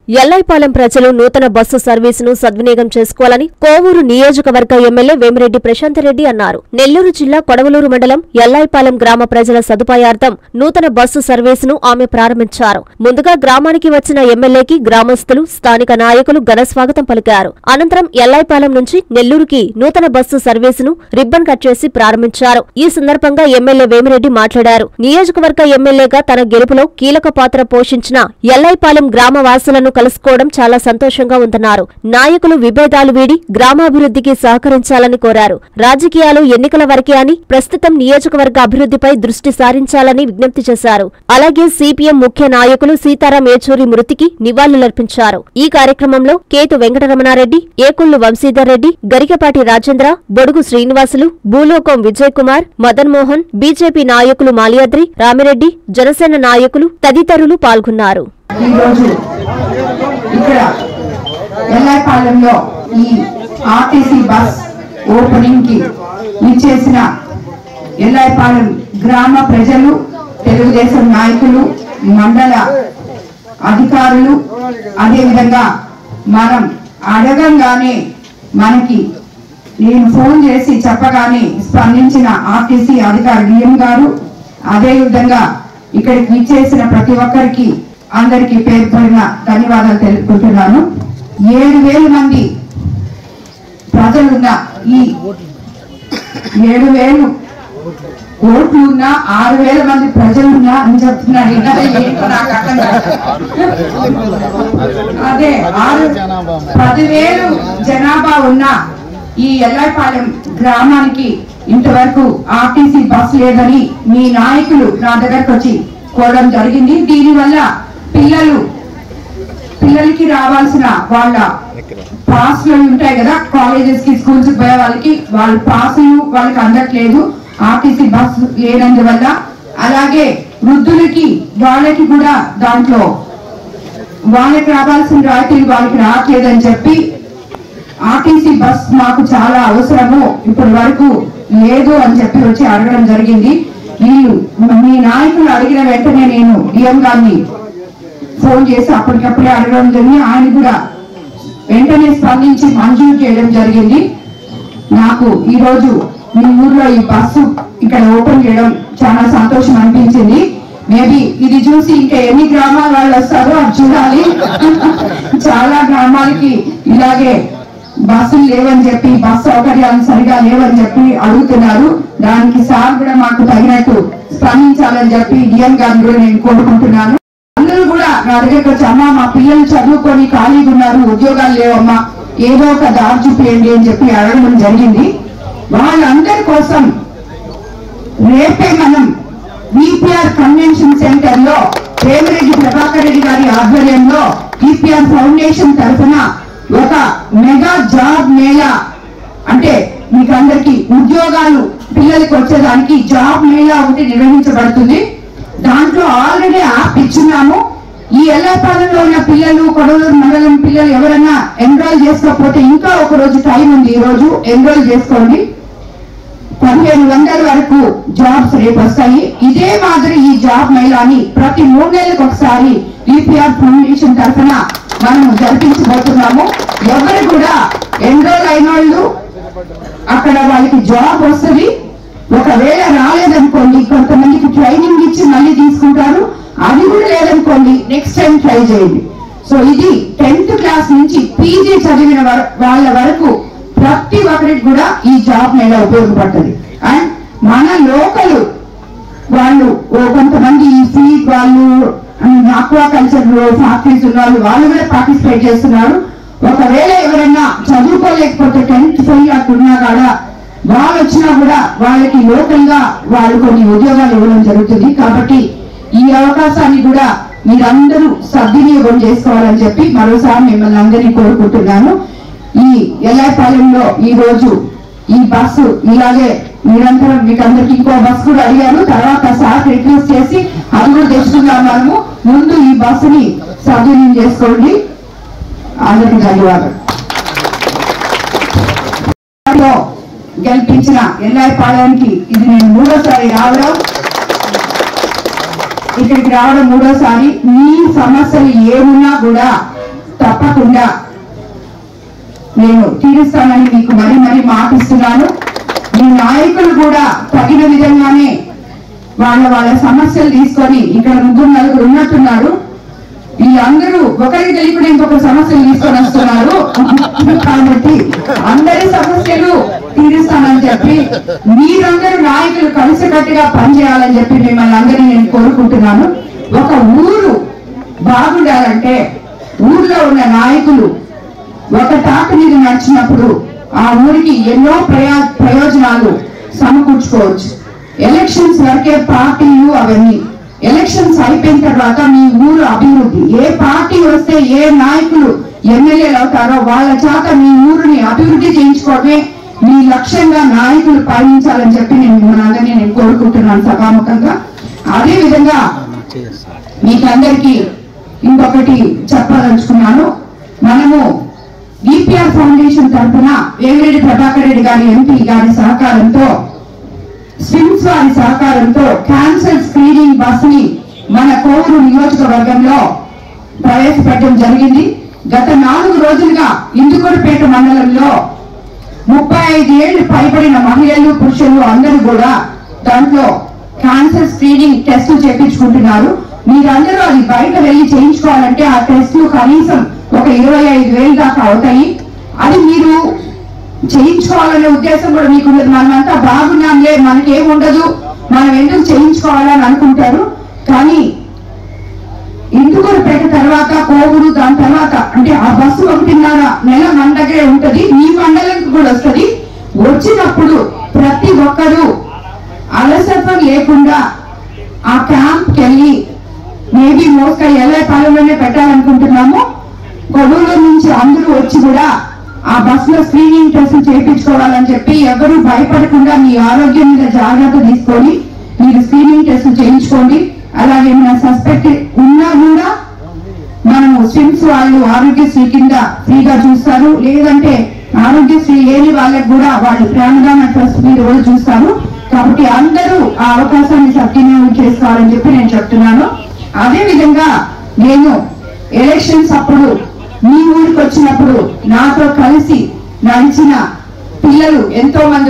ఎల్లాయిపాలెం ప్రజలు నూతన బస్సు సర్వీసును సద్వినియోగం చేసుకోవాలని కోవూరు నియోజకవర్గ ఎమ్మెల్యే వేమిరెడ్డి ప్రశాంతరెడ్డి అన్నారు. నెల్లూరు జిల్లా కొడవలూరు మండలం ఎల్లాయిపాలెం గ్రామ ప్రజల సదుపాయార్థం నూతన బస్సు సర్వీసును ఆమె ప్రారంభించారు. ముందుగా గ్రామానికి వచ్చిన ఎమ్మెల్యేకి గ్రామస్తులు, స్థానిక నాయకులు ఘన స్వాగతం పలికారు. అనంతరం ఎల్లాయిపాలెం నుంచి నెల్లూరుకి నూతన బస్సు సర్వీసును రిబ్బన్ కట్ చేసి ప్రారంభించారు. ఈ సందర్భంగా ఎమ్మెల్యే వేమిరెడ్డి మాట్లాడారు. నియోజకవర్గ ఎమ్మెల్యేగా తన గెలుపులో కీలక పాత్ర పోషించిన ఎల్లాయిపాలెం గ్రామ వాసులను కలుసుకోవడం చాలా సంతోషంగా ఉందన్నారు. నాయకులు విభేదాలు వీడి గ్రామాభివృద్ధికి సహకరించాలని కోరారు. రాజకీయాలు ఎన్నికల వరకే అని ప్రస్తుతం నియోజకవర్గ అభివృద్ధిపై దృష్టి సారించాలని విజ్ఞప్తి చేశారు. అలాగే సిపిఎం ముఖ్య నాయకులు సీతారాం ఏచూరి మృతికి నివాళులర్పించారు. ఈ కార్యక్రమంలో కేతు వెంకటరమణారెడ్డి, ఏకుళ్లు వంశీధర్ రెడ్డి, గరికపాటి రాజేంద్ర, బొడుగు శ్రీనివాసులు, భూలోకం విజయ్ కుమార్, మదన్ మోహన్, బీజేపీ నాయకులు మాలియాద్రి, రామిరెడ్డి, జనసేన నాయకులు తదితరులు పాల్గొన్నారు. ఇక్కడ ఎల్లాయిపాలెంలో ఈ ఆర్టీసీ బస్ ఓపెనింగ్ కి ఇచ్చేసిన ఎల్లాయిపాలెం గ్రామ ప్రజలు, తెలుగుదేశం నాయకులు, మండల అధికారులు, అదేవిధంగా మనం అడగంగానే మనకి నేను ఫోన్ చేసి చెప్పగానే స్పందించిన ఆర్టీసీ అధికారి డిఎం గారు, అదేవిధంగా ఇక్కడికి ఇచ్చేసిన ప్రతి ఒక్కరికి అందరికీ పేరు పేరున ధన్యవాదాలు తెలుపుకుంటున్నాను. 7,000 మంది ప్రజలున్న ఈ 7,000 ఓట్లున్నా 6,000 మంది ప్రజలున్నా అని చెప్తున్నారు. అదే 10,000 జనాభా ఉన్న ఈ ఎల్లాయిపాలెం గ్రామానికి ఇంతవరకు ఆర్టీసీ బస్ లేదని మీ నాయకులు నా దగ్గరకు వచ్చి కోరడం జరిగింది. దీనివల్ల పిల్లలకి రావాల్సిన వాళ్ళ పాస్లు ఉంటాయి కదా, కాలేజెస్ కి, స్కూల్స్ కి పోయే వాళ్ళ పాసులు వాళ్ళకి అందట్లేదు ఆర్టీసీ బస్ లేనందువల్ల. అలాగే వృద్ధులకి వాళ్ళకి కూడా దాంట్లో వాళ్ళకి రావాల్సిన రాయితీలు వాళ్ళకి రావట్లేదని చెప్పి ఆర్టీసీ బస్ మాకు చాలా అవసరము, ఇప్పటి వరకు లేదు అని చెప్పి వచ్చి అడగడం జరిగింది. వీళ్ళు మీ నాయకులు అడిగిన వెంటనే నేను డిఎం గారిని ఫోన్ చేసి అప్పటికప్పుడే అడగడం జరిగింది. ఆయన కూడా వెంటనే స్పందించి మంజూరు చేయడం జరిగింది. నాకు ఈరోజు మీ ఊర్లో ఈ బస్సు ఇక్కడ ఓపెన్ చేయడం చాలా సంతోషం అనిపించింది. మేబీ ఇది చూసి ఇంకా ఎన్ని గ్రామాల వాళ్ళు వస్తారో అది చూడాలి. చాలా గ్రామాలకి ఇలాగే బస్సులు లేవని చెప్పి, బస్సు సౌకర్యాలు సరిగా లేవని చెప్పి అడుగుతున్నారు. దానికి సార్ కూడా మాకు తగినట్టు స్పందించాలని చెప్పి డిఎం గారిని కూడా నేను కోరుకుంటున్నాను. అందరూ కూడా నా దగ్గరకు వచ్చి, అమ్మా మా పిల్లలు చదువుకొని ఖాళీగా ఉన్నారు, ఉద్యోగాలు లేవమ్మా, ఏదో ఒక దారి చూపించండి అని చెప్పి అడగడం జరిగింది. వాళ్ళందరి కోసం రేపే మనం ఈపీఆర్ కన్వెన్షన్ సెంటర్ లో వేమిరెడ్డి ప్రభాకర్ రెడ్డి గారి ఆధ్వర్యంలో ఈపీఆర్ ఫౌండేషన్ తరఫున ఒక మెగా జాబ్ మేళా, అంటే మీకు అందరికి ఉద్యోగాలు పిల్లలకి వచ్చేదానికి జాబ్ మేళా ఒకటి నిర్వహించబడుతుంది. దాంట్లో ఆల్రెడీ యాప్ ఇచ్చున్నాము. ఈ ఎల్లాయిపాలెంలో ఉన్న పిల్లలు, కొడవలూరు మండలం పిల్లలు ఎవరైనా ఎన్రోల్ చేసుకోకపోతే ఇంకా ఒక రోజు టైం ఉంది, ఈ రోజు ఎన్రోల్ చేసుకోండి. 1,500 వరకు జాబ్స్ రేపు వస్తాయి. ఇదే మాదిరి ఈ జాబ్ మేళాని ప్రతి 3 నెలలకు ఒకసారి ఈపీఆర్ ఫౌండేషన్ తరఫున మనం జరిపించబోతున్నాము. ఎవరు కూడా ఎన్రోల్ అయిన వాళ్ళు అక్కడ వాళ్ళకి జాబ్ వస్తుంది. ఒకవేళ రాలేదనుకోండి, కొంతమందికి ట్రైనింగ్ ఇచ్చి మళ్ళీ తీసుకుంటారు. అది కూడా లేదనుకోండి, నెక్స్ట్ టైం ట్రై చేయండి. సో ఇది 10th క్లాస్ నుంచి పీజీ చదివిన వాళ్ళ వరకు ప్రతి ఒక్కరికి కూడా ఈ జాబ్ మేళా ఉపయోగపడుతుంది. అండ్ మన లోకల్ వాళ్ళు కొంతమంది ఈ ఫీడ్ వాళ్ళు, ఆక్వాకల్చర్ ఫ్యాక్టరీస్ ఉన్న వాళ్ళు కూడా పార్టిసిపేట్ చేస్తున్నారు. ఒకవేళ ఎవరైనా చదువుకోలేకపోతే 10th ఫెయిల్ అట్టున్నా కూడా వాళ్ళు వచ్చినా కూడా వాళ్ళకి లోకల్ గా వాళ్ళు కొన్ని ఉద్యోగాలు ఇవ్వడం జరుగుతుంది. కాబట్టి ఈ అవకాశాన్ని కూడా మీరందరూ సద్వినియోగం చేసుకోవాలని చెప్పి మరోసారి మిమ్మల్ని అందరినీ కోరుకుంటున్నాను. ఈ ఎల్లాయిపాలెంలో ఈ రోజు ఈ బస్సు ఇలాగే నిరంతరం మీకు అందరికి ఇంకో బస్సు కూడా అడిగారు, తర్వాత సార్ రిక్వెస్ట్ చేసి అది కూడా తెచ్చుకుందాం. మనము ముందు ఈ బస్సుని సద్వినియోగం చేసుకోండి. అందరికి ధన్యవాదాలు. గెలిపించిన ఎల్లాయిపాలెంకి ఇది నేను 3వ రావడం, ఇక్కడికి రావడం 3వ. మీ సమస్యలు ఏమున్నా కూడా తప్పకుండా నేను తీరుస్తానని మీకు మరీ మరీ మాటిస్తున్నాను. మీ నాయకులు కూడా తగిన విధంగానే వాళ్ళ సమస్యలు తీసుకొని ఇక్కడ 3-4 ఉన్నట్టున్నారు. వీళ్ళందరూ ఒకరికి తెలియకుండా ఇంకొక సమస్యలు తీసుకొని వస్తున్నారు. కాబట్టి అందరి సమస్యలు తీరుస్తానని చెప్పి మీరందరూ నాయకులు కలిసికట్టుగా పనిచేయాలని చెప్పి మిమ్మల్ని అందరినీ నేను కోరుకుంటున్నాను. ఒక ఊరు బాగుండాలంటే ఊర్లో ఉన్న నాయకులు ఒక తాటి మీద నడిచినప్పుడు ఆ ఊరికి ఎన్నో ప్రయోజనాలు సమకూర్చుకోవచ్చు. ఎలక్షన్స్ వరకే పార్టీలు అవన్నీ, ఎలక్షన్స్ అయిపోయిన తర్వాత మీ ఊరు అభివృద్ధి, ఏ పార్టీ వస్తే ఏ నాయకులు ఎమ్మెల్యేలు అవుతారో వాళ్ళ చేత మీ ఊరిని అభివృద్ధి చేయించుకోవడమే మీ లక్ష్యంగా నాయకులు పాటించాలని చెప్పి నేను మిమ్మల్ని అందరినీ నేను కోరుకుంటున్నాను సభాముఖంగా. అదే విధంగా మీకందరికీ ఇంకొకటి చెప్పదలుచుకున్నాను. మనము డిపిఆర్ ఫౌండేషన్ తరఫున వేమిరెడ్డి ప్రభాకర్ రెడ్డి గారి ఎంపీ గారి సహకారంతో, స్విమ్స్ వారి సహకారంతో క్యాన్సర్ స్క్రీనింగ్ బస్ ని మన కోవూరు నియోజకవర్గంలో ప్రవేశపెట్టడం జరిగింది. గత 4 రోజులుగా ఇందుకూరుపేట మండలంలో 35 ఏళ్లు పైబడిన మహిళలు పురుషులు అందరూ కూడా దాంట్లో క్యాన్సర్ స్క్రీనింగ్ టెస్టులు చేయించుకుంటున్నారు. మీరందరూ అది బయట వెళ్లి చేయించుకోవాలంటే ఆ టెస్టులు కనీసం ఒక 25,000 దాకా అవుతాయి. అది మీరు చేయించుకోవాలనే ఉద్దేశం కూడా మీకు ఉండదు. మనమంతా బాగున్నాంలే, మనకేముండదు, మనం ఎందుకు చేయించుకోవాలని అనుకుంటారు. కానీ ఇందుకూరుపేట తర్వాత కోవూరు, దాని తర్వాత అంటే ఆ బస్సు 1.5 నెల మన దగ్గరే ఉంటది. మీ మండలానికి కూడా వస్తుంది. వచ్చినప్పుడు ప్రతి ఒక్కరూ అలసట లేకుండా ఆ క్యాంప్కి వెళ్ళి మేబీ మోస్ట్గా ఎల్ఐపాలెంలోనే పెట్టాలనుకుంటున్నాము. కొడూరు నుంచి అందరూ వచ్చి కూడా ఆ బస్ లో స్క్రీనింగ్ టెస్ట్ చేయించుకోవాలని చెప్పి ఎవరు భయపడకుండా మీ ఆరోగ్యం మీద జాగ్రత్త తీసుకొని మీరు స్క్రీనింగ్ టెస్ట్ చేయించుకోండి. అలాగే మన సస్పెక్ట్ ఉన్నా కూడా మనము స్విమ్స్ వాళ్ళు ఆరోగ్యశ్రీ కింద ఫ్రీగా చూస్తారు. లేదంటే ఆరోగ్యశ్రీ లేని వాళ్ళకి కూడా వాళ్ళు ప్రాణదాన ట్రస్ట్ మీద కూడా చూస్తారు. కాబట్టి అందరూ ఆ అవకాశాన్ని సద్వినియోగం చేసుకోవాలని చెప్పి నేను చెప్తున్నాను. అదే విధంగా నేను ఎలక్షన్స్ అప్పుడు మీ ఊరికి వచ్చినప్పుడు నాతో కలిసి నడిచిన పిల్లలు ఎంతో మంది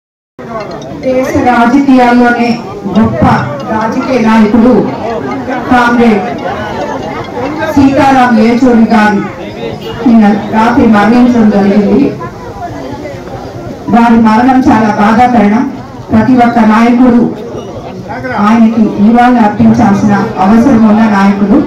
దేశ రాజకీయాల్లోనే గొప్ప రాజకీయ నాయకుడు కామ్రేడ్ సీతారాం యేచూరి గారు నిన్న రాత్రి మరణించడం జరిగింది. వారి మరణం చాలా బాధాకరణం. ప్రతి ఒక్క నాయకుడు ఆయనకి నివాళులు అర్పించాల్సిన అవసరం ఉన్న నాయకుడు.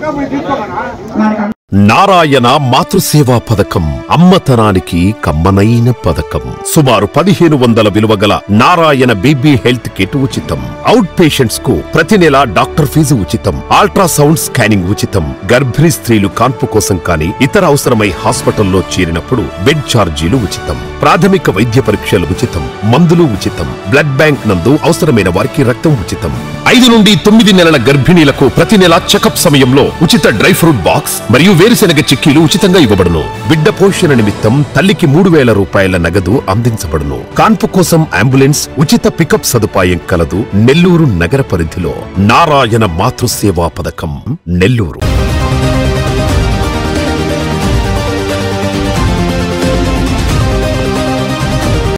నారాయణ మాతృసేవా పథకం అమ్మతనానికి కమ్మనైన పథకం. సుమారు 1500 విలువ గల నారాయణ బేబీ హెల్త్ కిట్ ఉచితం. అవుట్ పేషెంట్స్ కు ప్రతి నెల డాక్టర్ ఫీజు ఉచితం. అల్ట్రాసౌండ్ స్కానింగ్ ఉచితం. గర్భిణీ స్త్రీలు కాన్పు కోసం కానీ ఇతర అవసరమై హాస్పిటల్లో చేరినప్పుడు బెడ్ ఛార్జీలు ఉచితం. ప్రాథమిక వైద్య పరీక్షలు ఉచితం. మందులు ఉచితం. బ్లడ్ బ్యాంక్ నందు అవసరమైన వారికి రక్తం ఉచితం. 5 నుండి 9 నెలల గర్భిణీలకు ప్రతి నెల చెకప్ సమయంలో ఉచిత డ్రై ఫ్రూట్ బాక్స్ మరియు వేరుశెనగ చిక్కీలు ఉచితంగా ఇవ్వబడును. బిడ్డ పోషణ నిమిత్తం తల్లికి 3,000 రూపాయల నగదు అందించబడును. కాన్పు కోసం అంబులెన్స్ ఉచిత పికప్ సదుపాయం కలదు. నెల్లూరు నగర పరిధిలో నారాయణ మాతృసేవా పథకం, నెల్లూరు.